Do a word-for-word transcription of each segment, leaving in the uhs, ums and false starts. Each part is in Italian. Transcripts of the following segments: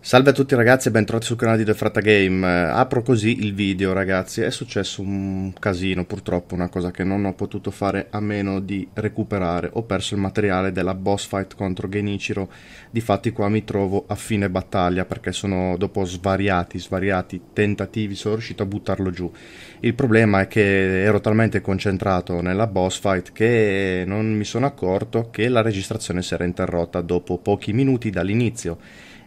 Salve a tutti ragazzi e bentrovati sul canale di The Fratta Game. Eh, Apro così il video ragazzi, è successo un casino purtroppo, una cosa che non ho potuto fare a meno di recuperare. Ho perso il materiale della boss fight contro Genichiro, difatti qua mi trovo a fine battaglia perché sono dopo svariati, svariati tentativi sono riuscito a buttarlo giù. Il problema è che ero talmente concentrato nella boss fight che non mi sono accorto che la registrazione si era interrotta dopo pochi minuti dall'inizio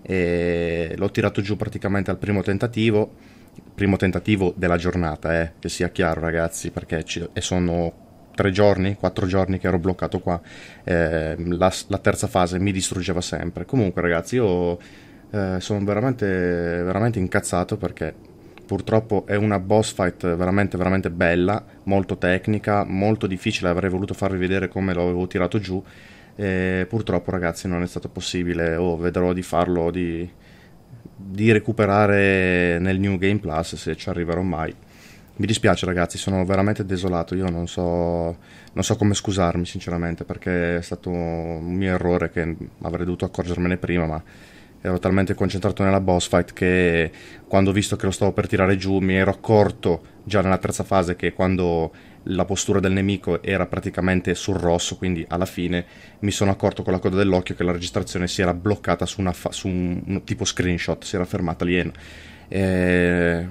e l'ho tirato giù praticamente al primo tentativo, primo tentativo della giornata, eh, che sia chiaro ragazzi, perché ci, e sono tre giorni, quattro giorni che ero bloccato qua, eh, la, la terza fase mi distruggeva sempre. Comunque ragazzi io eh, sono veramente, veramente incazzato perché purtroppo è una boss fight veramente, veramente bella, molto tecnica, molto difficile, avrei voluto farvi vedere come lo avevo tirato giù. E purtroppo ragazzi non è stato possibile, o vedrò di farlo, di, di recuperare nel New Game Plus se ci arriverò mai. Mi dispiace ragazzi, sono veramente desolato, io non so, non so come scusarmi sinceramente perché è stato un mio errore che avrei dovuto accorgermene prima, ma ero talmente concentrato nella boss fight che quando ho visto che lo stavo per tirare giù mi ero accorto già nella terza fase che quando la postura del nemico era praticamente sul rosso, quindi alla fine mi sono accorto con la coda dell'occhio che la registrazione si era bloccata su, una fa- su un, un tipo screenshot, si era fermata lì. E...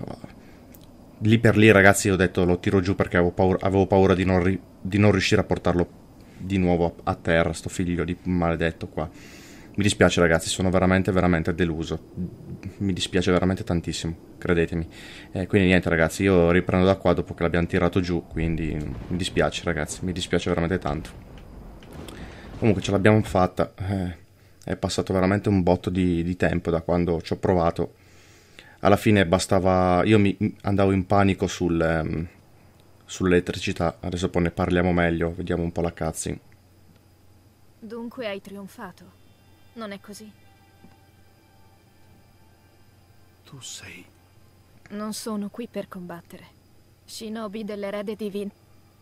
lì per lì ragazzi ho detto lo tiro giù perché avevo paura, avevo paura di, non ri- di non riuscire a portarlo di nuovo a terra, sto figlio di maledetto qua. Mi dispiace ragazzi, sono veramente veramente deluso, mi dispiace veramente tantissimo, credetemi. Eh, quindi niente ragazzi, io riprendo da qua dopo che l'abbiamo tirato giù, quindi mi dispiace ragazzi, mi dispiace veramente tanto. Comunque ce l'abbiamo fatta, eh, è passato veramente un botto di, di tempo da quando ci ho provato. Alla fine bastava, io mi andavo in panico sul, ehm, sull'elettricità, adesso poi ne parliamo meglio, vediamo un po' la cutscene. Dunque hai trionfato, non è così? Tu sei... Non sono qui per combattere. Shinobi dell'erede divino.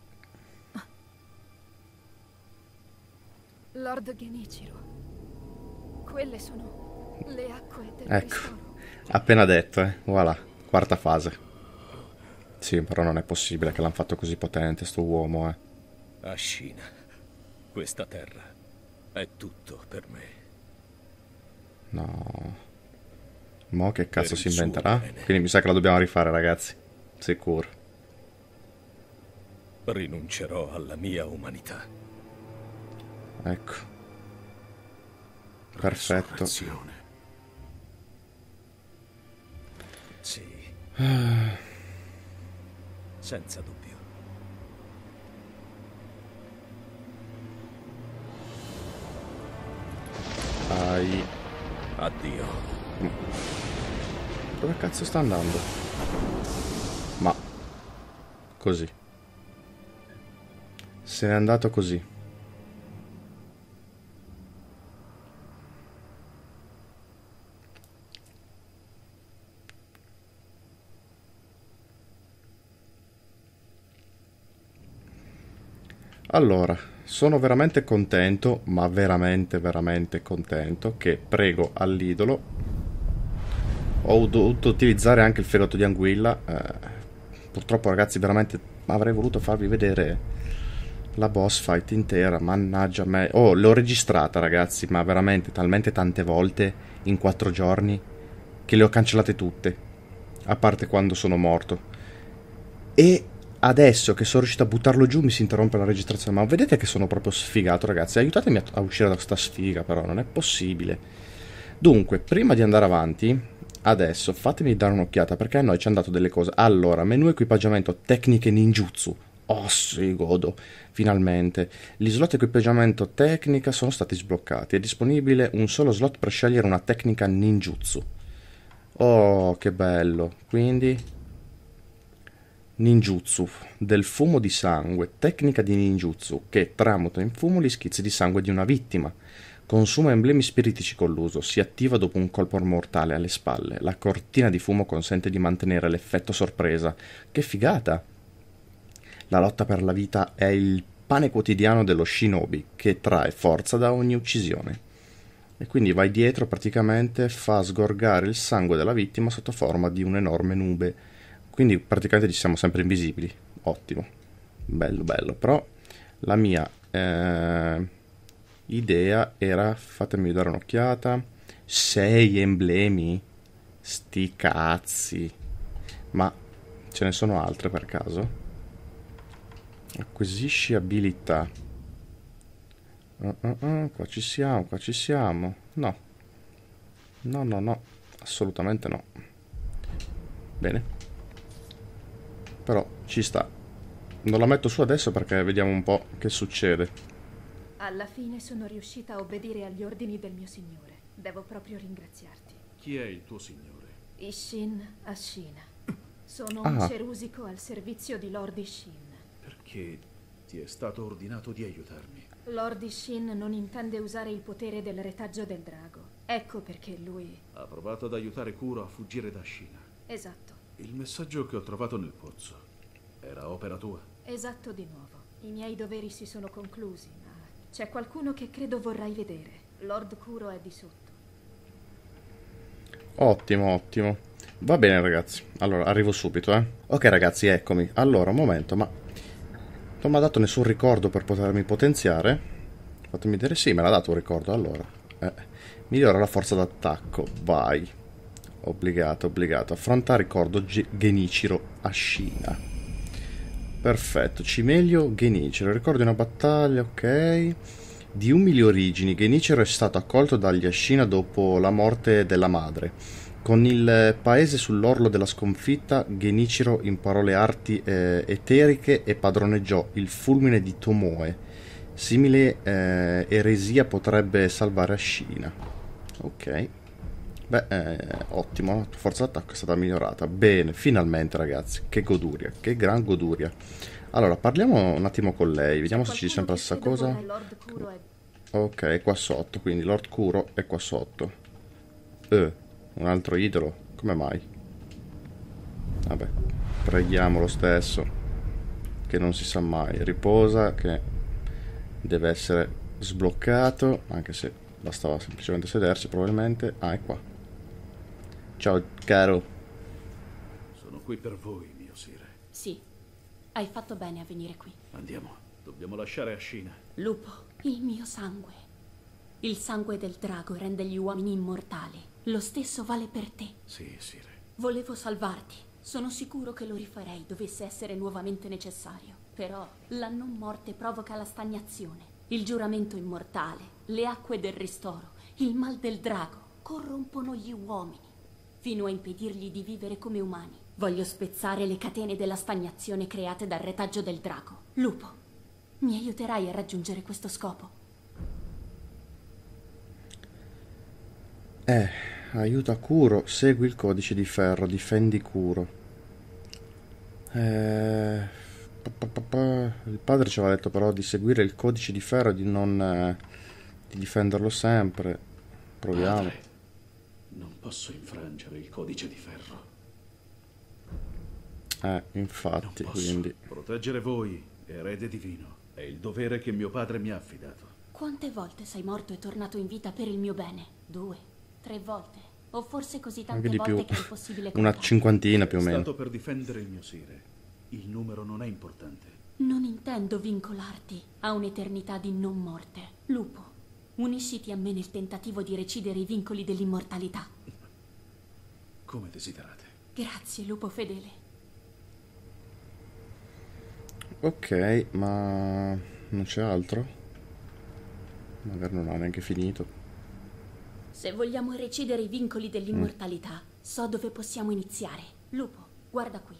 Lord Genichiro. Quelle sono le acque del Ecco, ristoro. appena detto, eh, voilà, quarta fase. Sì, però non è possibile che l'hanno fatto così potente sto uomo, eh. Ashina, questa terra è tutto per me. No. Mo' che cazzo Per si il suo inventerà? bene. Quindi mi sa che la dobbiamo rifare, ragazzi. Sicuro. Rinuncerò alla mia umanità. Ecco. Perfetto. Resurrezione. Sì. Senza dubbio. Ai. Addio. Dove cazzo sta andando? Ma. Così. Se n'è andato così. Allora, sono veramente contento, ma veramente, veramente contento che prego all'idolo. Ho dovuto utilizzare anche il fegato di anguilla. Eh, purtroppo, ragazzi, veramente avrei voluto farvi vedere la boss fight intera. Mannaggia me. Oh, l'ho registrata, ragazzi, ma veramente talmente tante volte in quattro giorni che le ho cancellate tutte. A parte quando sono morto. E adesso che sono riuscito a buttarlo giù mi si interrompe la registrazione. Ma vedete che sono proprio sfigato, ragazzi. Aiutatemi a, a uscire da questa sfiga, però, non è possibile. Dunque, prima di andare avanti, adesso fatemi dare un'occhiata perché a noi ci hanno dato delle cose. Allora, menu equipaggiamento tecniche ninjutsu. Oh, sì, godo. Finalmente. Gli slot equipaggiamento tecnica sono stati sbloccati. È disponibile un solo slot per scegliere una tecnica ninjutsu. Oh, che bello. Quindi ninjutsu del fumo di sangue, tecnica di ninjutsu che tramuta in fumo gli schizzi di sangue di una vittima. Consuma emblemi spiritici con l'uso, si attiva dopo un colpo mortale alle spalle. La cortina di fumo consente di mantenere l'effetto sorpresa. Che figata! La lotta per la vita è il pane quotidiano dello shinobi che trae forza da ogni uccisione. E quindi vai dietro, praticamente fa sgorgare il sangue della vittima sotto forma di un'enorme nube. Quindi praticamente ci siamo sempre invisibili. Ottimo. Bello, bello. Però la mia eh, idea era, fatemi dare un'occhiata, sei emblemi? Sti cazzi. Ma ce ne sono altre per caso? Acquisisci abilità. Uh, uh, uh, qua ci siamo, qua ci siamo. No. No, no, no. Assolutamente no. Bene. Però ci sta. Non la metto su adesso perché vediamo un po' che succede. Alla fine sono riuscita a obbedire agli ordini del mio signore. Devo proprio ringraziarti. Chi è il tuo signore? Ishin Ashina. Sono Ah. un cerusico al servizio di Lord Ishin. Perché ti è stato ordinato di aiutarmi? Lord Ishin non intende usare il potere del retaggio del drago. Ecco perché lui... Ha provato ad aiutare Kuro a fuggire da Shina. Esatto. Il messaggio che ho trovato nel pozzo era opera tua? Esatto di nuovo. I miei doveri si sono conclusi, ma c'è qualcuno che credo vorrai vedere. Lord Kuro è di sotto. Ottimo, ottimo. Va bene ragazzi. Allora, arrivo subito, eh. Ok ragazzi, eccomi. Allora, un momento, ma... non mi ha dato nessun ricordo per potermi potenziare. Fatemi vedere, sì, me l'ha dato un ricordo, allora. Eh, migliora la forza d'attacco, vai. Obbligato, obbligato. Affrontare ricordo Ge- Genichiro Ashina. Perfetto, Cimelio Genichiro. Ricordi una battaglia, ok. Di umili origini, Genichiro è stato accolto dagli Ashina dopo la morte della madre. Con il paese sull'orlo della sconfitta, Genichiro imparò le arti eh, eteriche e padroneggiò il fulmine di Tomoe. Simile eh, eresia potrebbe salvare Ashina. Ok. Beh, eh, ottimo, la tua forza d'attacco è stata migliorata. Bene, finalmente ragazzi, che goduria, che gran goduria. Allora, parliamo un attimo con lei, vediamo se ci dice sempre la stessa cosa. Lord Kuro è... Ok, è qua sotto, quindi Lord Kuro è qua sotto. Eh, un altro idolo, come mai? Vabbè, preghiamo lo stesso, che non si sa mai. Riposa, che deve essere sbloccato, anche se bastava semplicemente sedersi probabilmente. Ah, è qua. Ciao caro. Sono qui per voi, mio sire. Sì, hai fatto bene a venire qui. Andiamo, dobbiamo lasciare Ashina. Lupo, il mio sangue. Il sangue del drago rende gli uomini immortali. Lo stesso vale per te. Sì, sire. Volevo salvarti. Sono sicuro che lo rifarei dovesse essere nuovamente necessario. Però la non morte provoca la stagnazione, il giuramento immortale, le acque del ristoro, il mal del drago corrompono gli uomini fino a impedirgli di vivere come umani. Voglio spezzare le catene della stagnazione create dal retaggio del drago. Lupo, mi aiuterai a raggiungere questo scopo? Eh, aiuta Kuro, segui il codice di ferro, difendi Kuro. Eh, pa, pa, pa, pa. Il padre ci aveva detto però di seguire il codice di ferro e di non eh, di difenderlo sempre. Proviamo. Padre, non posso infrangere il codice di ferro. Eh, Non infatti, posso. quindi Proteggere voi, erede divino, è il dovere che mio padre mi ha affidato. Quante volte sei morto e tornato in vita per il mio bene? Due? Tre volte? O forse così tante anche di volte più. che è impossibile Una contarle? cinquantina più o È meno. stato per difendere il mio sire. Il numero non è importante. Non intendo vincolarti a un'eternità di non morte. Lupo, unisciti a me nel tentativo di recidere i vincoli dell'immortalità. Come desiderate. Grazie, lupo fedele. Ok, ma non c'è altro? Magari non ha neanche finito. Se vogliamo recidere i vincoli dell'immortalità, so dove possiamo iniziare. Lupo, guarda qui.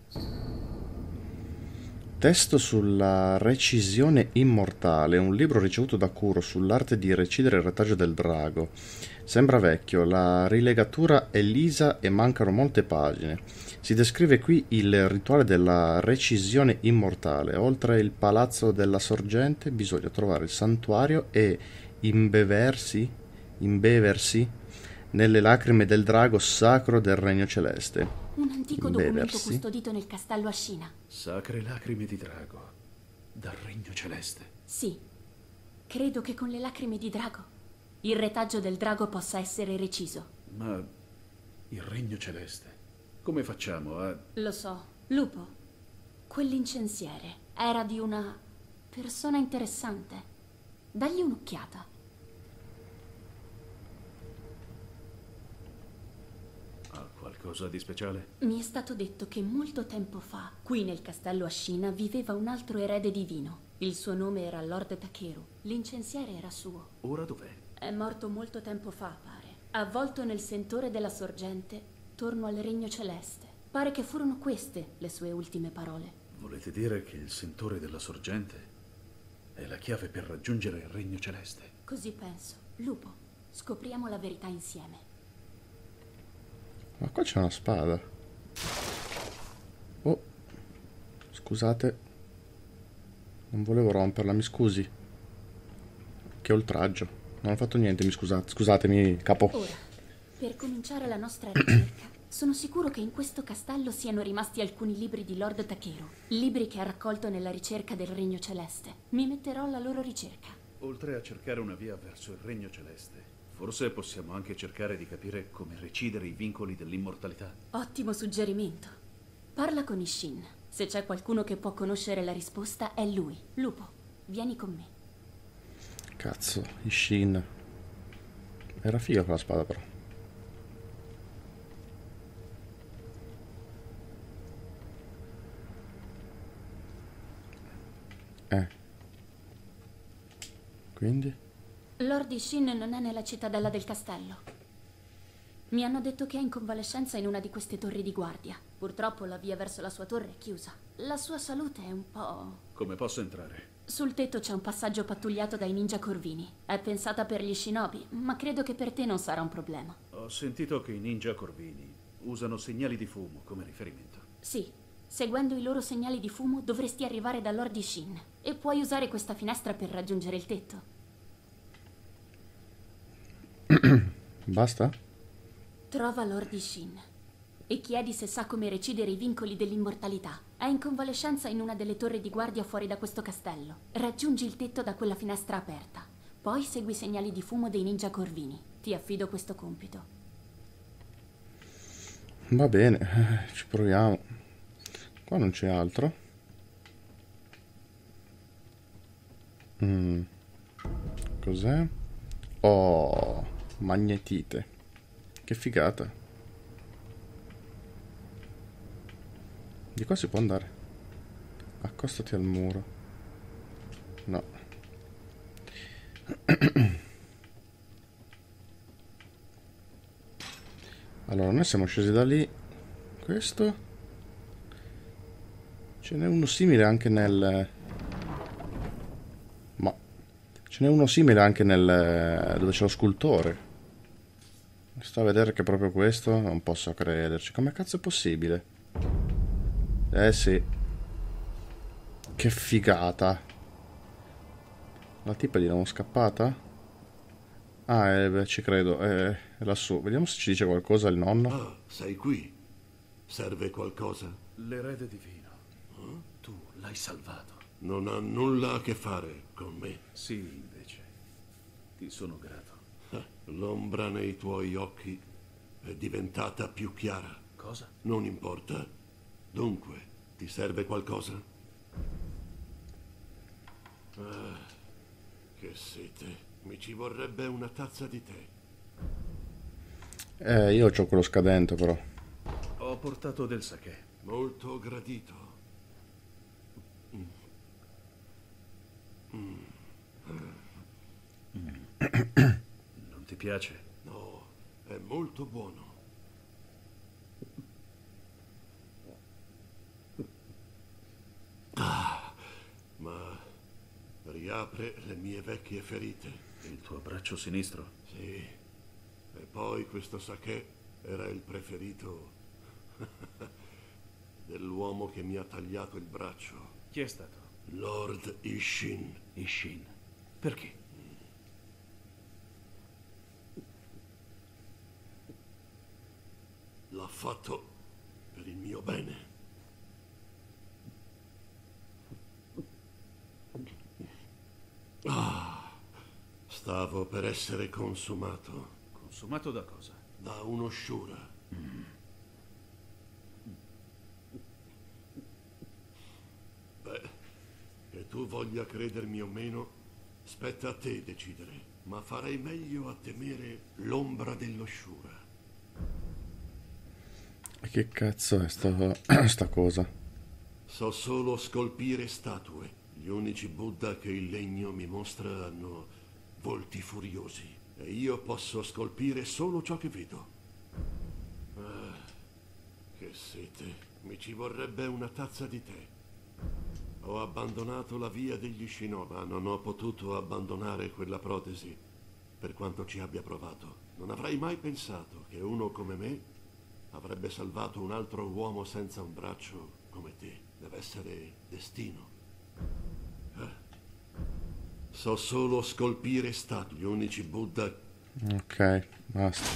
Testo sulla recisione immortale, un libro ricevuto da Kuro sull'arte di recidere il retaggio del drago. Sembra vecchio, la rilegatura è lisa e mancano molte pagine. Si descrive qui il rituale della recisione immortale. Oltre il palazzo della sorgente bisogna trovare il santuario e imbeversi, imbeversi nelle lacrime del drago sacro del regno celeste. Un antico documento Imbeversi? custodito nel castello Ashina. Sacre lacrime di drago, dal regno celeste. Sì, credo che con le lacrime di drago il retaggio del drago possa essere reciso. Ma il regno celeste, come facciamo a... Lo so, Lupo, quell'incensiere era di una persona interessante. Dagli un'occhiata. ha qualcosa di speciale? Mi è stato detto che molto tempo fa, qui nel castello Ashina, viveva un altro erede divino. Il suo nome era Lord Takeru. L'incensiere era suo. Ora dov'è? È morto molto tempo fa, pare. Avvolto nel sentore della sorgente, torno al regno celeste. Pare che furono queste le sue ultime parole. Volete dire che il sentore della sorgente è la chiave per raggiungere il regno celeste? Così penso. Lupo, scopriamo la verità insieme. Ma qua c'è una spada. Oh, scusate. Non volevo romperla, mi scusi. Che oltraggio. Non ho fatto niente, mi scusate. Scusatemi, capo. Ora, per cominciare la nostra ricerca, sono sicuro che in questo castello siano rimasti alcuni libri di Lord Takeru. Libri che ha raccolto nella ricerca del regno celeste. Mi metterò alla loro ricerca. Oltre a cercare una via verso il regno celeste, forse possiamo anche cercare di capire come recidere i vincoli dell'immortalità. Ottimo suggerimento. Parla con Ishin. Se c'è qualcuno che può conoscere la risposta, è lui. Lupo, vieni con me. Cazzo, Ishin. Era figa quella spada però. Eh. Quindi? Lord Ishin non è nella cittadella del castello. Mi hanno detto che è in convalescenza in una di queste torri di guardia. Purtroppo la via verso la sua torre è chiusa. La sua salute è un po'... Come posso entrare? Sul tetto c'è un passaggio pattugliato dai ninja corvini. È pensata per gli shinobi, ma credo che per te non sarà un problema. Ho sentito che i ninja corvini usano segnali di fumo come riferimento. Sì, seguendo i loro segnali di fumo dovresti arrivare da Lord Ishin e puoi usare questa finestra per raggiungere il tetto. Basta? Trova Lord Ishin e chiedi se sa come recidere i vincoli dell'immortalità. È in convalescenza in una delle torri di guardia fuori da questo castello. Raggiungi il tetto da quella finestra aperta. Poi segui i segnali di fumo dei ninja corvini. Ti affido questo compito. Va bene, eh, ci proviamo. Qua non c'è altro. Mm. Cos'è? Oh, magnetite. Che figata. Di qua si può andare. Accostati al muro. No. Allora, noi siamo scesi da lì. Questo. Ce n'è uno simile anche nel... Ma... Ce n'è uno simile anche nel... dove c'è lo scultore. Sto a vedere che è proprio questo. Non posso crederci. Come cazzo è possibile? Eh sì. Che figata. La tipa è di nuovo scappata? Ah, eh, beh, ci credo. È, è lassù. Vediamo se ci dice qualcosa il nonno. Ah, sei qui. Serve qualcosa? L'erede divino. Tu l'hai salvato. Non ha nulla a che fare con me. Sì, invece. Ti sono grato. Ah, l'ombra nei tuoi occhi è diventata più chiara. Cosa? Non importa. Dunque, ti serve qualcosa? Ah, che sete. Mi ci vorrebbe una tazza di tè. Eh, io ho quello scadente però. Ho portato del sake. Molto gradito. Mm. Mm. Non ti piace? No, è molto buono. Ah, ma riapre le mie vecchie ferite. Il tuo braccio sinistro? Sì. E poi questo sake era il preferito dell'uomo che mi ha tagliato il braccio. Chi è stato? Lord Ishin. Ishin. Perché? L'ha fatto per il mio bene. Ah, Stavo per essere consumato Consumato da cosa? da uno Shura. Mm. Beh, che tu voglia credermi o meno, spetta a te decidere, ma farei meglio a temere l'ombra dello Shura. E che cazzo è sta, sta cosa? So solo scolpire statue. Gli unici Buddha che il legno mi mostra hanno volti furiosi e io posso scolpire solo ciò che vedo. Ah, che sete. Mi ci vorrebbe una tazza di tè. Ho abbandonato la via degli Shinobi, ma non ho potuto abbandonare quella protesi, per quanto ci abbia provato. Non avrei mai pensato che uno come me avrebbe salvato un altro uomo senza un braccio come te. Deve essere destino. Eh. So solo scolpire statue, gli unici Buddha. Ok, basta.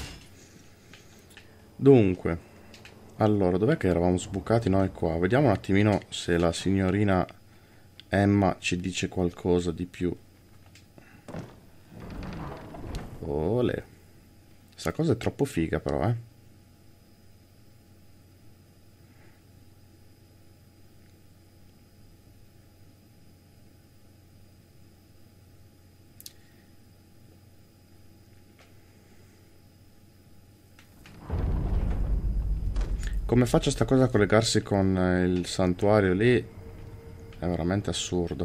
Dunque, allora, dov'è che eravamo sbucati noi qua? Vediamo un attimino se la signorina Emma ci dice qualcosa di più. Ole. Sta cosa è troppo figa però, eh. Come faccia sta cosa a collegarsi con eh, il santuario lì? È veramente assurdo.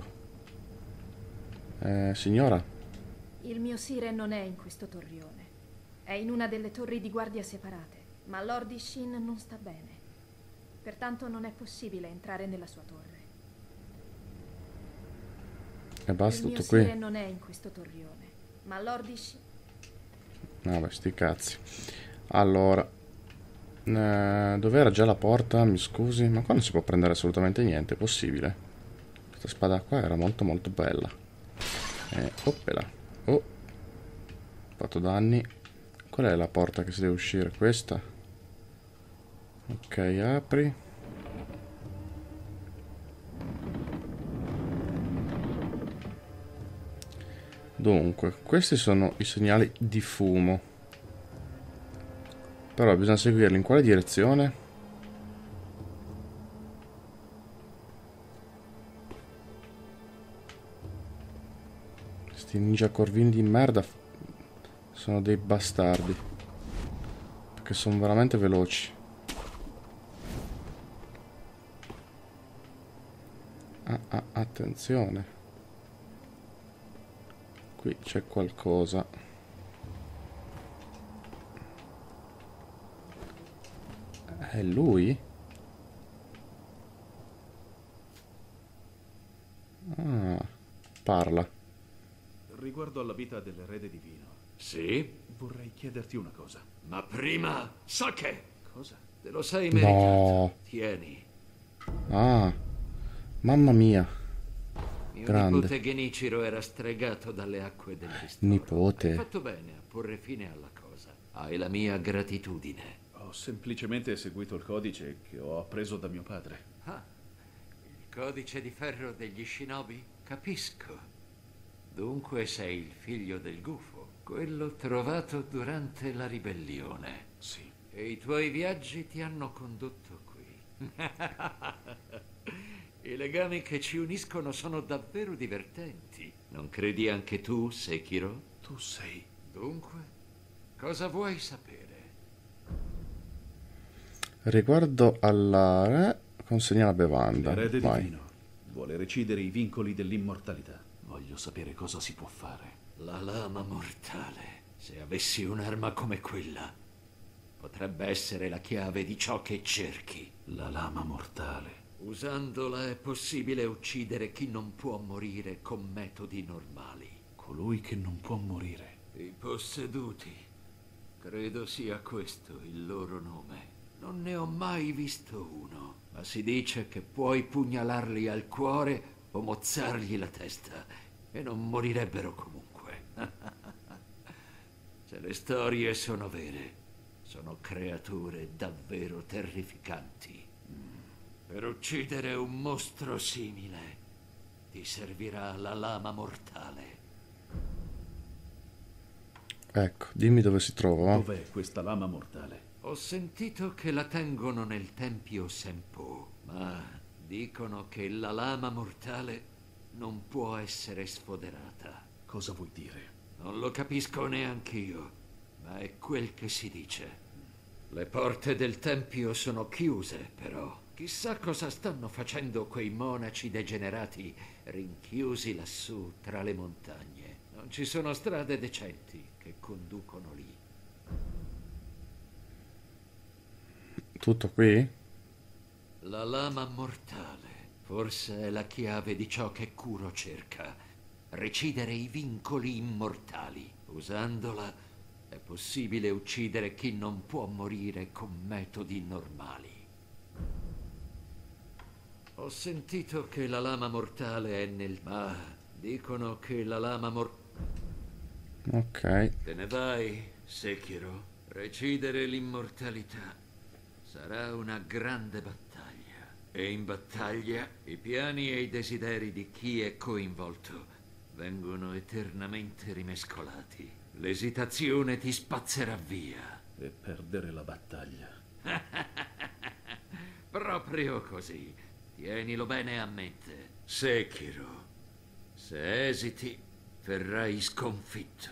Eh, signora? Il mio Siren non è in questo torrione. È in una delle torri di guardia separate, ma Lord Ishin non sta bene. Pertanto non è possibile entrare nella sua torre. E basta Il tutto mio qui? Siren non è in questo torrione, ma Lord Ishin... Vabbè, sti cazzi. Allora... Eh, dov'era già la porta? Mi scusi, ma qua non si può prendere assolutamente niente, è possibile? Questa spada qua era molto molto bella. Eh, oppela. Oh, ho fatto danni. Qual è la porta che si deve uscire? Questa? Ok, apri. Dunque, questi sono i segnali di fumo. Però bisogna seguirli in quale direzione? Questi ninja corvini di merda sono dei bastardi. Perché sono veramente veloci. Ah, ah, attenzione. Qui c'è qualcosa. È lui? Ah, parla. Riguardo alla vita dell'erede divino, Sì? vorrei chiederti una cosa. Ma prima, Sake! Cosa? Te lo sei No. meritato. Tieni. Ah, mamma mia. Mio Grande. nipote Genichiro era stregato dalle acque del ristoro. Nipote. Hai fatto bene a porre fine alla cosa. Hai la mia gratitudine. Ho semplicemente seguito il codice che ho appreso da mio padre. Ah, il codice di ferro degli Shinobi? Capisco. Dunque sei il figlio del gufo, quello trovato durante la ribellione. Sì. E i tuoi viaggi ti hanno condotto qui. I legami che ci uniscono sono davvero divertenti. Non credi anche tu, Sekiro? Tu sei... Dunque, cosa vuoi sapere? Riguardo alla... Eh, consegna la bevanda. L'erede Vai. divino vuole recidere i vincoli dell'immortalità. Voglio sapere cosa si può fare. La lama mortale. Se avessi un'arma come quella, potrebbe essere la chiave di ciò che cerchi. La lama mortale. Usandola è possibile uccidere chi non può morire con metodi normali. Colui che non può morire. I posseduti. Credo sia questo il loro nome. Non ne ho mai visto uno, ma si dice che puoi pugnalarli al cuore o mozzargli la testa e non morirebbero comunque. Se le storie sono vere, sono creature davvero terrificanti. Per uccidere un mostro simile ti servirà la lama mortale. ecco, dimmi dove si trova. Dov'è questa lama mortale? Ho sentito che la tengono nel tempio Senpou, ma dicono che la lama mortale non può essere sfoderata. Cosa vuoi dire? Non lo capisco neanch'io, ma è quel che si dice. Le porte del tempio sono chiuse, però. Chissà cosa stanno facendo quei monaci degenerati rinchiusi lassù tra le montagne. Non ci sono strade decenti che conducono lì. Tutto qui? La lama mortale forse è la chiave di ciò che Kuro cerca. Recidere i vincoli immortali. Usandola è possibile uccidere chi non può morire con metodi normali. Ho sentito che la lama mortale è nel... ma dicono che la lama mortale... Ok. Te ne vai, Sekiro. Recidere l'immortalità sarà una grande battaglia. E in battaglia i piani e i desideri di chi è coinvolto vengono eternamente rimescolati. L'esitazione ti spazzerà via. E perdere la battaglia. Proprio così. Tienilo bene a mente. Sekiro, se esiti, verrai sconfitto.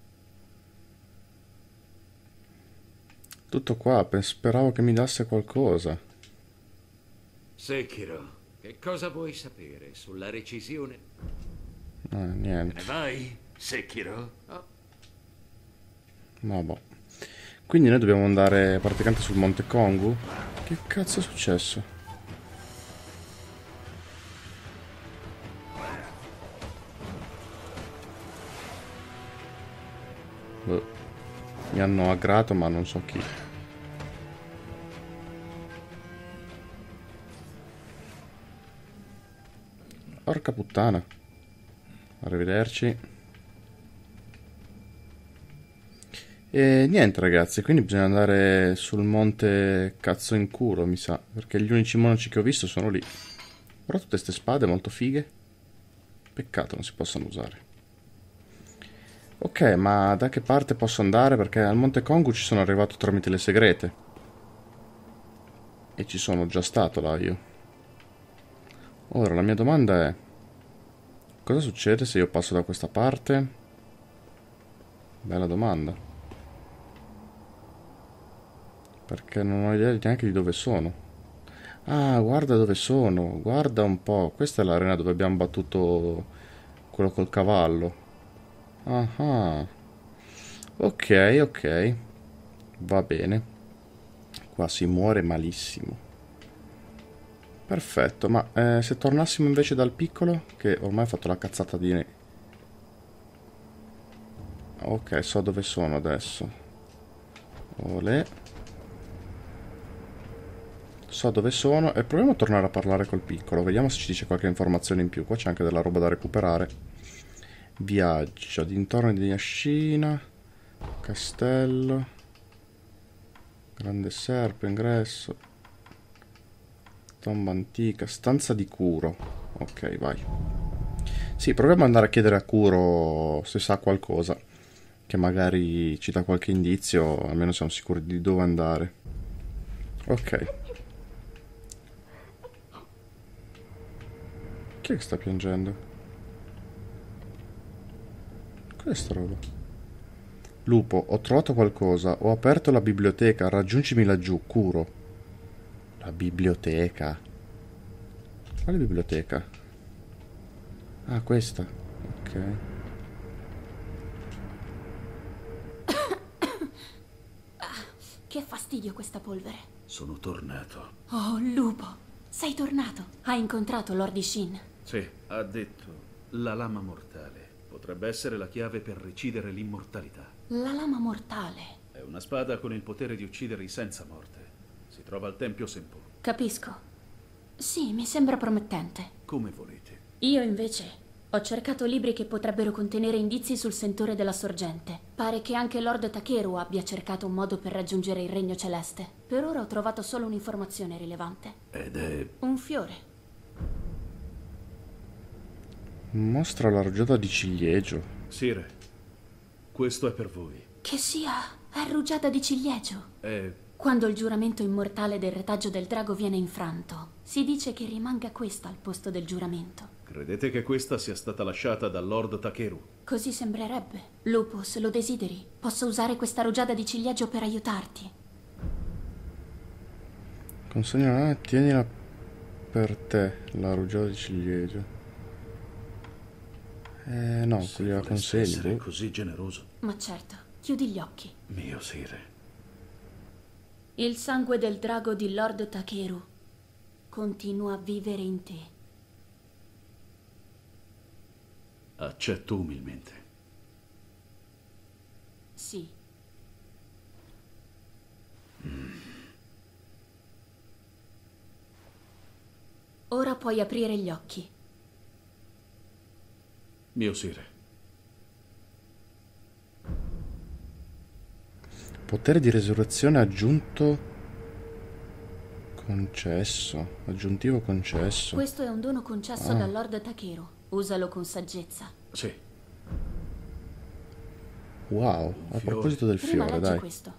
Tutto qua, pe- speravo che mi dasse qualcosa. Sekiro, che cosa vuoi sapere sulla recisione? Eh, Te niente. ne vai, Sekiro? Oh. Vabbè. Quindi noi dobbiamo andare praticamente sul Monte Kongu? Che cazzo è successo? Boh. Mi hanno aggrato ma non so chi. Porca puttana. Arrivederci. E niente ragazzi, quindi bisogna andare sul monte cazzo in culo, mi sa, perché gli unici monaci che ho visto sono lì. Però tutte ste spade molto fighe. Peccato non si possano usare. Ok, ma da che parte posso andare? Perché al Monte Kongu ci sono arrivato tramite le segrete. E ci sono già stato là io. Ora la mia domanda è: cosa succede se io passo da questa parte? Bella domanda. Perché non ho idea neanche di dove sono. Ah, guarda dove sono. Guarda un po'. Questa è l'arena dove abbiamo battuto quello col cavallo. Ah, ok, ok. Va bene. Qua si muore malissimo. Perfetto, ma eh, se tornassimo invece dal piccolo, che ormai ho fatto la cazzata di... Ok, so dove sono adesso. Olè. So dove sono e proviamo a tornare a parlare col piccolo. Vediamo se ci dice qualche informazione in più. Qua c'è anche della roba da recuperare. Viaggia dintorni di Yashina. Castello. Grande serpe, ingresso. Tomba antica. Stanza di Kuro. Ok, vai. Sì, proviamo ad andare a chiedere a Kuro se sa qualcosa. Che magari ci dà qualche indizio. Almeno siamo sicuri di dove andare. Ok. Chi è che sta piangendo? Questa roba. Lupo, ho trovato qualcosa. Ho aperto la biblioteca. Raggiungimi laggiù, Kuro. La biblioteca. Quale biblioteca? Ah, questa. Ok. Che fastidio questa polvere. Sono tornato. Oh, lupo. Sei tornato. Hai incontrato Lord Ishin. Sì, ha detto la lama mortale. Potrebbe essere la chiave per recidere l'immortalità. La lama mortale. È una spada con il potere di uccidere i senza morte. Si trova al tempio Senpou. Capisco. Sì, mi sembra promettente. Come volete. Io invece ho cercato libri che potrebbero contenere indizi sul sentore della sorgente. Pare che anche Lord Takeru abbia cercato un modo per raggiungere il Regno Celeste. Per ora ho trovato solo un'informazione rilevante. Ed è... Un fiore. Mostra la rugiada di ciliegio. Sire, questo è per voi. Che sia... è rugiada di ciliegio. È... Quando il giuramento immortale del retaggio del drago viene infranto, si dice che rimanga questa al posto del giuramento. Credete che questa sia stata lasciata dal Lord Takeru? Così sembrerebbe. Lupo, se lo desideri, posso usare questa rugiada di ciliegio per aiutarti. Consegna, tienila per te, la rugiada di ciliegio. Eh no, Se gliela volesse essere consegni. così generoso. Ma certo, chiudi gli occhi. Mio sire. Il sangue del drago di Lord Takeru continua a vivere in te. Accetto umilmente. Sì. Mm. Ora puoi aprire gli occhi. Mio sire. Potere di resurrezione aggiunto concesso. Aggiuntivo concesso. Questo è un dono concesso Ah. dal Lord Takeru. Usalo con saggezza. Sì. Wow, a proposito del Prima fiore, leggi dai. questo.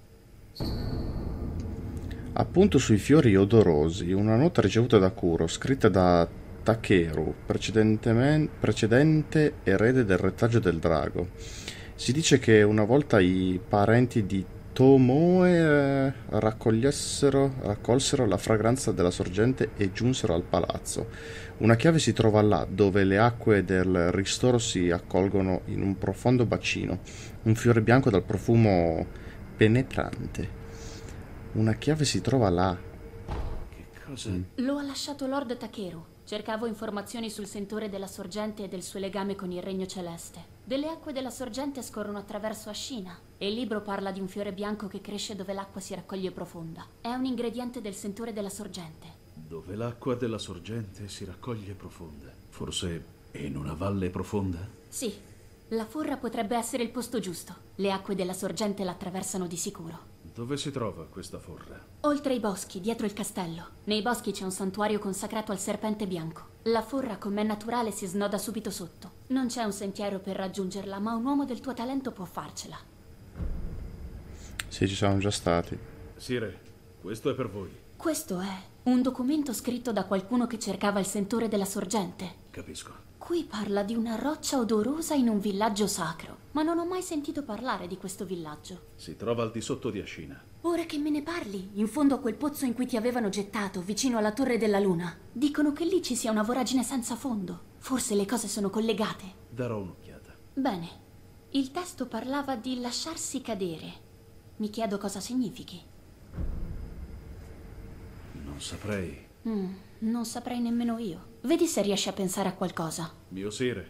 Appunto sui fiori odorosi, una nota ricevuta da Kuro, scritta da Takeru, precedentemen- precedente erede del retaggio del drago. Si dice che una volta i parenti di Tomoe eh, raccogliessero, raccolsero la fragranza della sorgente e giunsero al palazzo. Una chiave si trova là, dove le acque del ristoro si accolgono in un profondo bacino. Un fiore bianco dal profumo penetrante. Una chiave si trova là. Che cosa? Lo ha lasciato Lord Takeru. Cercavo informazioni sul sentore della sorgente e del suo legame con il regno celeste. Delle acque della sorgente scorrono attraverso Ashina e il libro parla di un fiore bianco che cresce dove l'acqua si raccoglie profonda. È un ingrediente del sentore della sorgente. Dove l'acqua della sorgente si raccoglie profonda. Forse in una valle profonda? Sì, la forra potrebbe essere il posto giusto. Le acque della sorgente la attraversano di sicuro. Dove si trova questa forra? Oltre i boschi, dietro il castello. Nei boschi c'è un santuario consacrato al serpente bianco. La forra, com'è naturale, si snoda subito sotto. Non c'è un sentiero per raggiungerla, ma un uomo del tuo talento può farcela. Sì, ci siamo già stati. Sire, questo è per voi. Questo è un documento scritto da qualcuno che cercava il sentore della sorgente. Capisco. Qui parla di una roccia odorosa in un villaggio sacro, ma non ho mai sentito parlare di questo villaggio. Si trova al di sotto di Ashina. Ora che me ne parli, in fondo a quel pozzo in cui ti avevano gettato, vicino alla Torre della Luna, dicono che lì ci sia una voragine senza fondo. Forse le cose sono collegate. Darò un'occhiata. Bene, il testo parlava di lasciarsi cadere. Mi chiedo cosa significhi. Non saprei. Mm, non saprei nemmeno io. Vedi se riesci a pensare a qualcosa. Mio sire.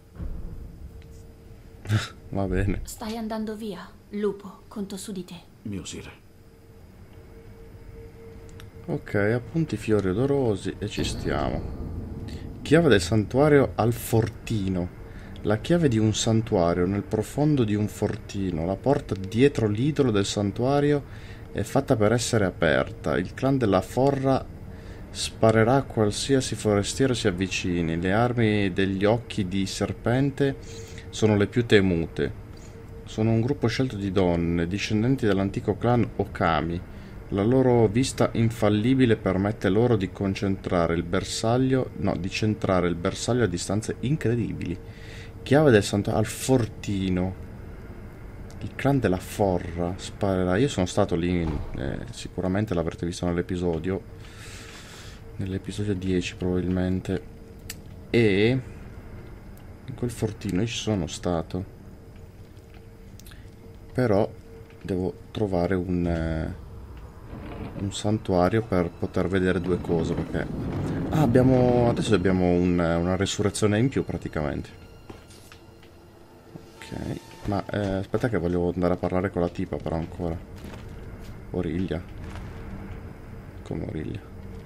Va bene. Stai andando via, lupo, conto su di te. Mio sire. Ok, appunti fiori odorosi e ci stiamo. Chiave del santuario al fortino. La chiave di un santuario nel profondo di un fortino. La porta dietro l'idolo del santuario è fatta per essere aperta. Il clan della forra sparerà a qualsiasi forestiero si avvicini. Le armi degli occhi di serpente sono le più temute. Sono un gruppo scelto di donne, discendenti dell'antico clan Okami. La loro vista infallibile permette loro di concentrare il bersaglio, no, di centrare il bersaglio a distanze incredibili. Chiave del santuario al fortino. Il clan della forra sparerà. Io sono stato lì, eh, sicuramente l'avrete visto nell'episodio. Nell'episodio dieci probabilmente. E in quel fortino io ci sono stato. Però devo trovare un, eh, un santuario per poter vedere due cose. Perché ah, abbiamo adesso abbiamo un, una resurrezione in più praticamente. Ok. Ma eh, aspetta che voglio andare a parlare con la tipa però ancora. Origlia. Come Origlia?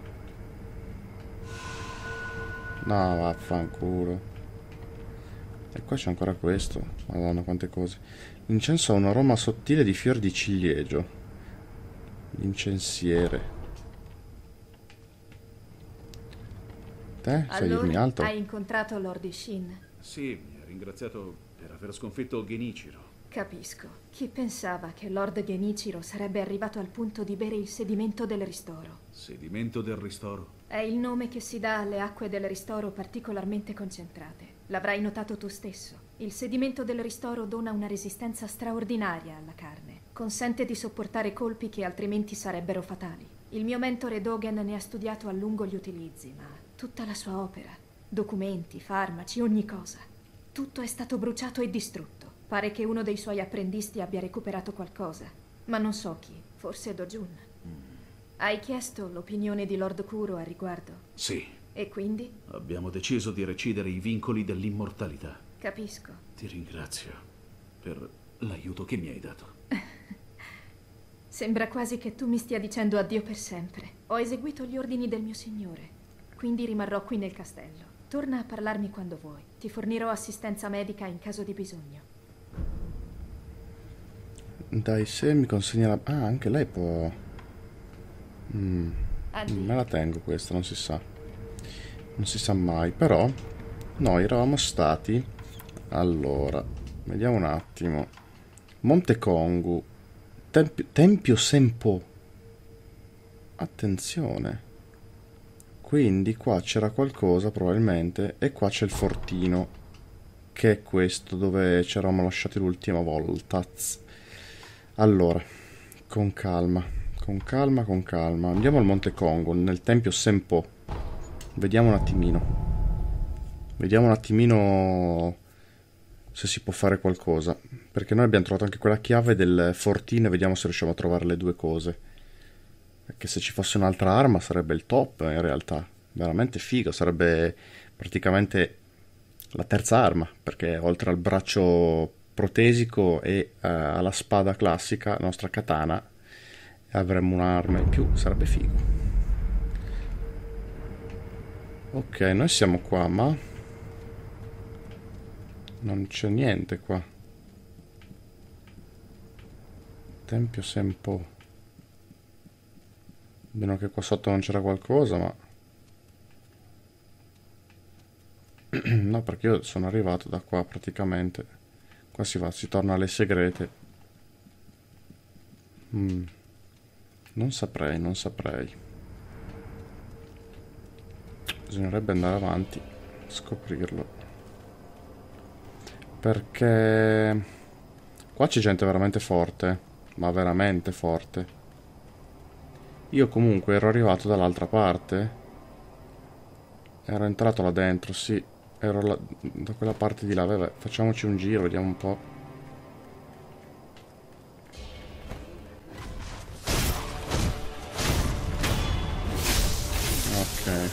No, vaffanculo. E qua c'è ancora questo. Madonna, quante cose. L'incenso ha un aroma sottile di fiori di ciliegio. L'incensiere. Te? Sai dirmi Allora, altro? hai incontrato Lord Shin. Sì, mi ha ringraziato per aver sconfitto Genichiro. Capisco. Chi pensava che Lord Genichiro sarebbe arrivato al punto di bere il sedimento del ristoro? Sedimento del ristoro? È il nome che si dà alle acque del ristoro particolarmente concentrate. L'avrai notato tu stesso. Il sedimento del ristoro dona una resistenza straordinaria alla carne. Consente di sopportare colpi che altrimenti sarebbero fatali. Il mio mentore Dogen ne ha studiato a lungo gli utilizzi, ma tutta la sua opera, documenti, farmaci, ogni cosa, tutto è stato bruciato e distrutto. Pare che uno dei suoi apprendisti abbia recuperato qualcosa, ma non so chi, forse Dojun. Mm. Hai chiesto l'opinione di Lord Kuro a riguardo? Sì. E quindi? Abbiamo deciso di recidere i vincoli dell'immortalità. Capisco. Ti ringrazio per l'aiuto che mi hai dato. Sembra quasi che tu mi stia dicendo addio per sempre. Ho eseguito gli ordini del mio signore, quindi rimarrò qui nel castello. Torna a parlarmi quando vuoi. Ti fornirò assistenza medica in caso di bisogno. Dai, se mi consegna la... Ah, anche lei può... Mm. Me la tengo questa, non si sa. Non si sa mai. Però noi eravamo stati... Allora, vediamo un attimo. Monte Kongu. Tempio, Tempio Senpo. Attenzione. Quindi qua c'era qualcosa probabilmente. E qua c'è il fortino. Che è questo dove ci eravamo lasciati l'ultima volta. Allora, con calma, con calma, con calma. Andiamo al Monte Kongu, nel Tempio Senpo. Vediamo un attimino. Vediamo un attimino se si può fare qualcosa. Perché noi abbiamo trovato anche quella chiave del fortino e vediamo se riusciamo a trovare le due cose. Perché se ci fosse un'altra arma sarebbe il top, in realtà. Veramente figo, sarebbe praticamente la terza arma. Perché oltre al braccio protesico e uh, alla spada classica, la nostra katana, avremmo un'arma in più, sarebbe figo. Ok, noi siamo qua, ma non c'è niente qua. Tempio Senpo. Meno che qua sotto non c'era qualcosa, ma no, perché io sono arrivato da qua praticamente. Qua si va, si torna alle segrete. Mm. Non saprei, non saprei. Bisognerebbe andare avanti, scoprirlo. Perché qua c'è gente veramente forte, ma veramente forte. Io comunque ero arrivato dall'altra parte. Ero entrato là dentro, sì. Ero là, da quella parte di là. Vabbè, facciamoci un giro, vediamo un po'. Ok.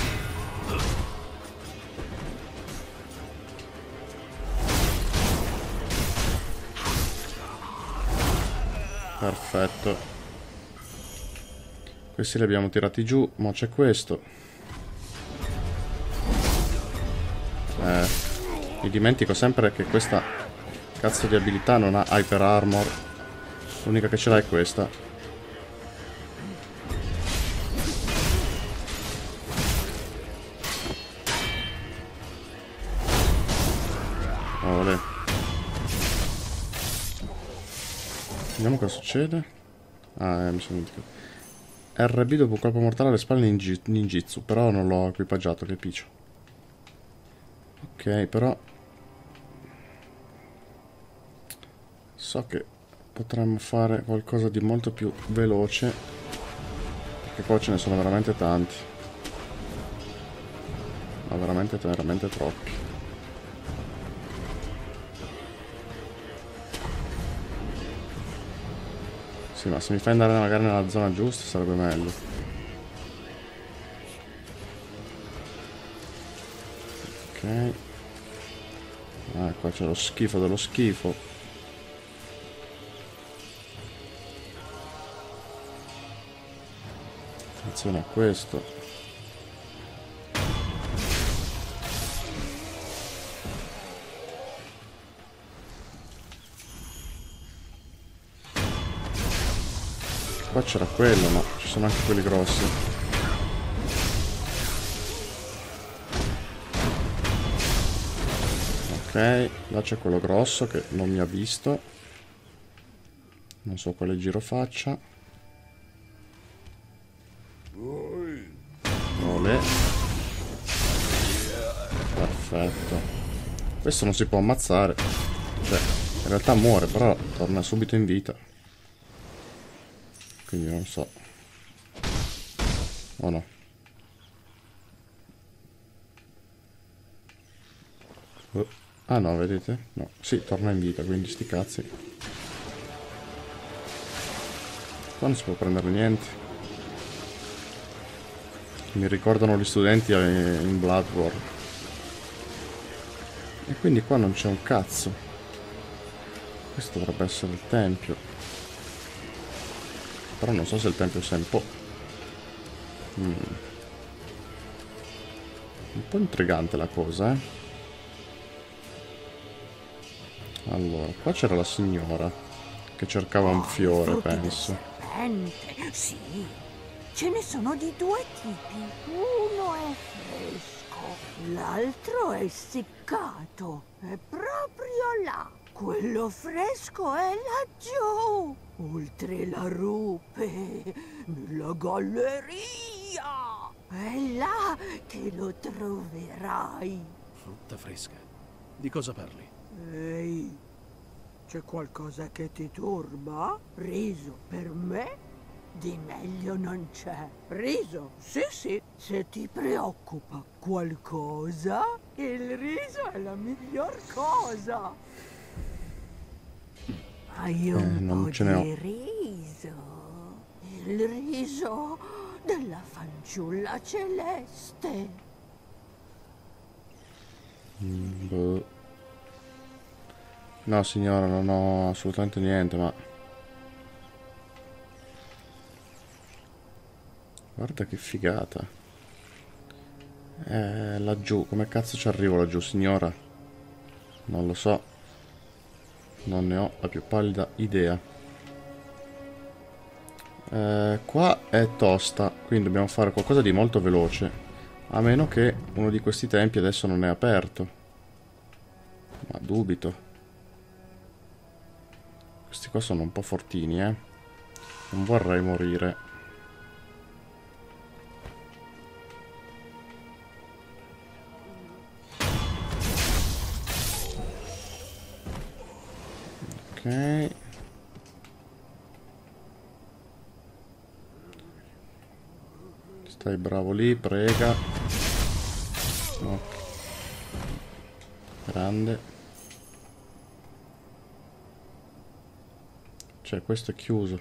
Perfetto. Questi li abbiamo tirati giù, ma c'è questo. Eh, mi dimentico sempre che questa cazzo di abilità non ha Hyper Armor. L'unica che ce l'ha è questa. Olè. Vediamo cosa succede. Ah, eh, mi sono dimenticato. R B dopo un colpo mortale alle spalle ninjitsu, però non l'ho equipaggiato, che piccio. Ok, però so che potremmo fare qualcosa di molto più veloce, perché qua ce ne sono veramente tanti, ma veramente veramente troppi. Sì, ma se mi fai andare magari nella zona giusta sarebbe meglio. Ok. Ah, qua c'è lo schifo dello schifo. Attenzione a questo. Qua c'era quello, ma ci sono anche quelli grossi. Ok, là c'è quello grosso che non mi ha visto. Non so quale giro faccia. Olè. Perfetto. Questo non si può ammazzare. Cioè, in realtà muore, però torna subito in vita. Quindi non so. O no? Oh. Ah no, vedete? No, sì, torna in vita, quindi sti cazzi. Qua non si può prendere niente. Mi ricordano gli studenti in Bloodborne. E quindi qua non c'è un cazzo. Questo dovrebbe essere il tempio. Però non so se il tempio sia un po'... Mm. Un po' intrigante la cosa, eh. Allora, qua c'era la signora che cercava un fiore, penso. Serpente, sì. Ce ne sono di due tipi. Uno è fresco, l'altro è essiccato. È proprio là. Quello fresco è laggiù, oltre la rupe, nella galleria. È là che lo troverai. Frutta fresca. Di cosa parli? Ehi, c'è qualcosa che ti turba? Riso per me? Di meglio non c'è. Riso, sì sì. Se ti preoccupa qualcosa, il riso è la miglior cosa. Hai un Eh, non po' ce ne ho. di riso. Il riso della fanciulla celeste. Mm, boh. No signora, non ho assolutamente niente, ma... Guarda che figata. Eh, laggiù, come cazzo ci arrivo laggiù, signora? Non lo so. Non ne ho la più pallida idea. Eh, qua è tosta, quindi dobbiamo fare qualcosa di molto veloce. A meno che uno di questi tempi adesso non è aperto. Ma dubito. Questi qua sono un po' fortini, eh. Non vorrei morire. Ok. Stai bravo lì, prega. Ok. Grande. Cioè, questo è chiuso.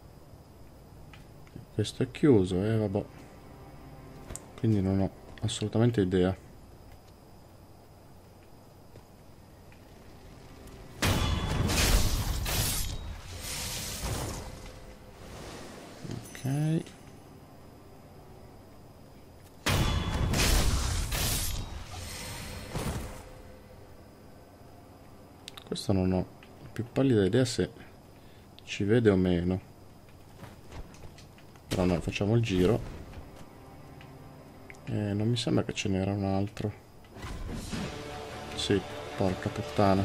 Questo è chiuso, eh, vabbè. Quindi non ho assolutamente idea. Ok. Questo non ho la più pallida idea se ci vede o meno. Però noi facciamo il giro. E non mi sembra che ce n'era un altro. Sì, porca puttana.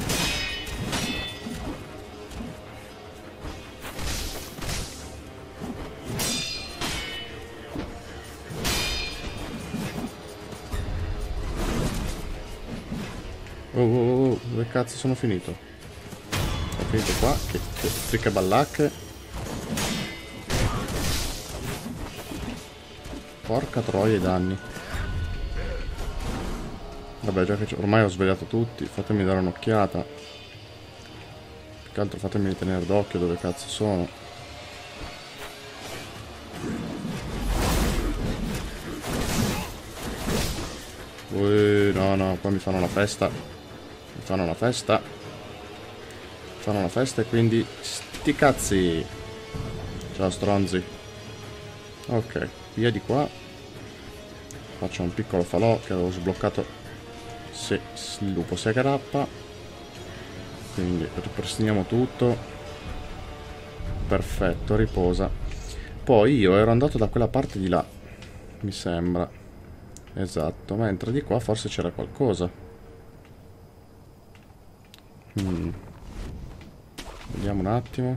Oh, oh, oh, dove cazzo sono finito? Sono finito qua, che, che fricche ballacche. Porca troia i danni. Vabbè, già che ormai ho svegliato tutti, fatemi dare un'occhiata. Più che altro fatemi tenere d'occhio dove cazzo sono. Ui, no, no, qua mi fanno una festa. Mi fanno una festa. Mi fanno una festa e quindi sti cazzi. Ciao stronzi. Ok, via di qua. Faccio un piccolo falò che avevo sbloccato se il lupo si aggrappa. Quindi ripristiniamo tutto. Perfetto, riposa. Poi io ero andato da quella parte di là, mi sembra. Esatto, mentre di qua forse c'era qualcosa. Mm. Vediamo un attimo.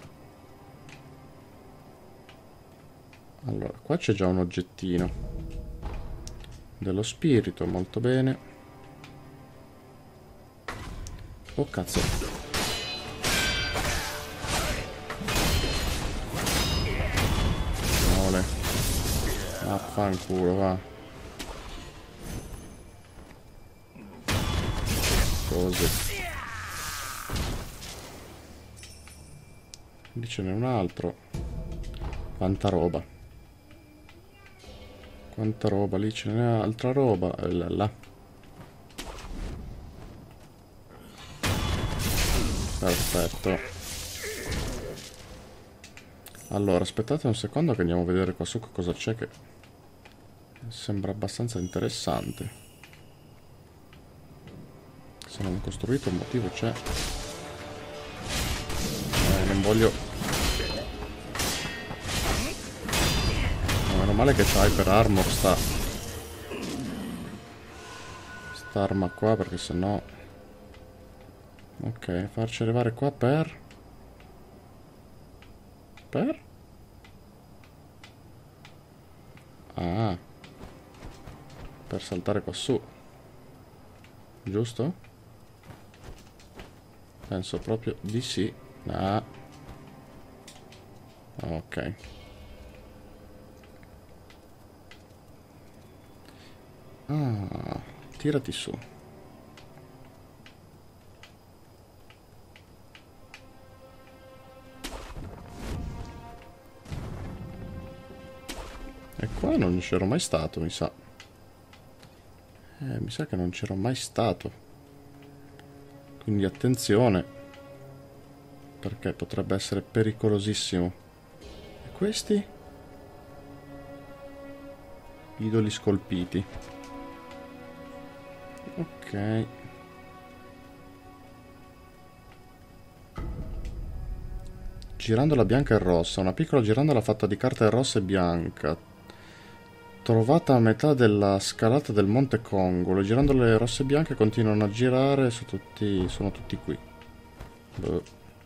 Allora, qua c'è già un oggettino dello spirito, molto bene. Oh cazzo. Mole. Affanculo, va. Così. Lì ce n'è un altro. Quanta roba. Quanta roba, lì ce n'è altra roba. E là là. Perfetto. Allora, aspettate un secondo che andiamo a vedere qua su cosa c'è, che sembra abbastanza interessante. Se non ho costruito un motivo c'è. Eh, non voglio... Meno male che c'ha Hyper Armor sta... Sta arma qua, perché sennò... Ok, farci arrivare qua per... Per? Ah. Per saltare qua su. Giusto? Penso proprio di sì. Ah. Ok. Ah, tirati su. E qua non c'ero mai stato, mi sa. Eh, mi sa che non c'ero mai stato. Quindi attenzione. Perché potrebbe essere pericolosissimo. E questi? Idoli scolpiti. Ok. Girandola bianca e rossa. Una piccola girandola fatta di carta rossa e bianca. Trovata a metà della scalata del Monte Congo. Le girandole rosse e bianche continuano a girare. Sono tutti, sono tutti qui. Boh.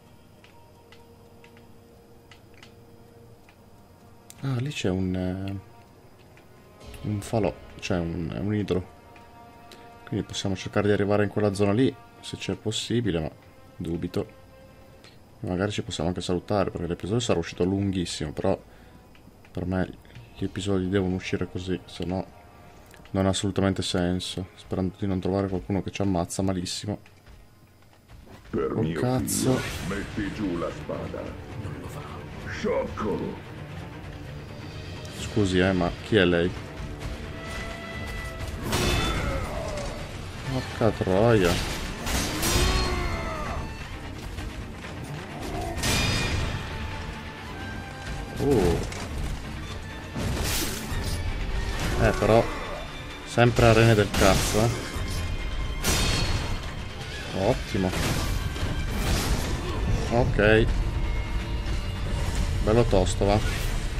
Ah, lì c'è un... Eh, un falò. Cioè un, un idolo. Quindi possiamo cercare di arrivare in quella zona lì, se c'è possibile, ma dubito. Magari ci possiamo anche salutare, perché l'episodio sarà uscito lunghissimo, però per me gli episodi devono uscire così, se no non ha assolutamente senso. Sperando di non trovare qualcuno che ci ammazza malissimo. Per oh mio cazzo. Figlio, metti giù la spada. Non lo fa. Sciocco. Scusi, eh, ma chi è lei? Porca troia. Uh. Eh, però sempre arene del cazzo, eh. Ottimo. Ok. Bello tosto, va.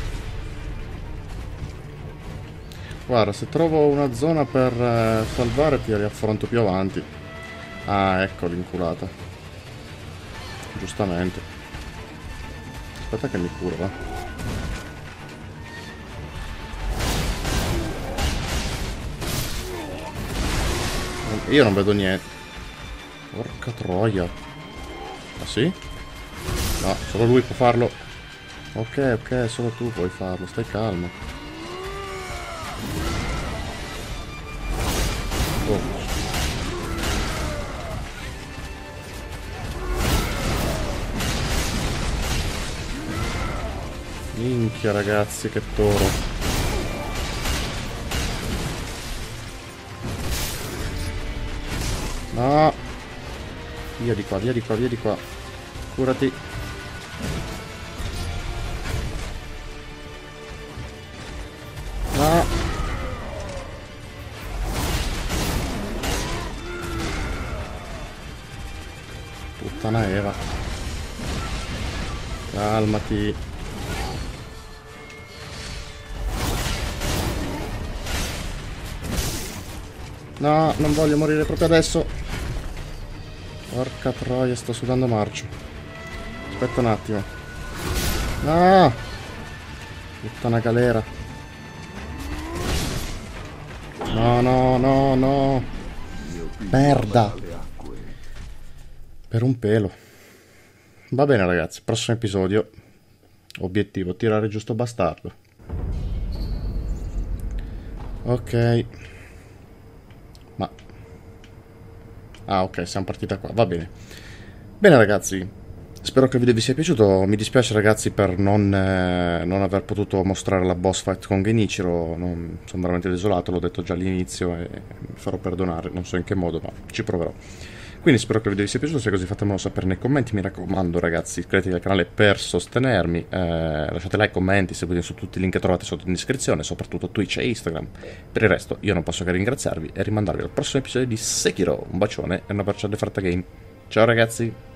Guarda, se trovo una zona per eh, salvare ti riaffronto più avanti. Ah, ecco l'inculata. Giustamente. Aspetta che mi curo, va. Io non vedo niente. Porca troia. Ah sì? No, solo lui può farlo. Ok, ok, solo tu puoi farlo, stai calmo. Oh. Minchia ragazzi, che toro. No. Via di qua, via di qua, via di qua. Curati. No. Puttana Eva. Calmati. No, non voglio morire proprio adesso. Porca troia, sto sudando marcio. Aspetta un attimo. Ah! Puttana galera. No, no, no, no. Merda. Per un pelo. Va bene ragazzi, prossimo episodio. Obiettivo, tirare giusto bastardo. Ok. Ma... Ah ok, siamo partiti da qua, va bene. Bene ragazzi, spero che il video vi sia piaciuto. Mi dispiace ragazzi per non, eh, non aver potuto mostrare la boss fight con Genichiro. Non, sono veramente desolato, l'ho detto già all'inizio e mi farò perdonare, non so in che modo, ma ci proverò. Quindi spero che il video vi sia piaciuto, se è così fatemelo sapere nei commenti. Mi raccomando ragazzi, iscrivetevi al canale per sostenermi, eh, lasciate like, commenti, seguitemi su tutti i link che trovate sotto in descrizione, soprattutto Twitch e Instagram. Per il resto io non posso che ringraziarvi e rimandarvi al prossimo episodio di Sekiro. Un bacione e un abbraccio da Fratta Game. Ciao ragazzi!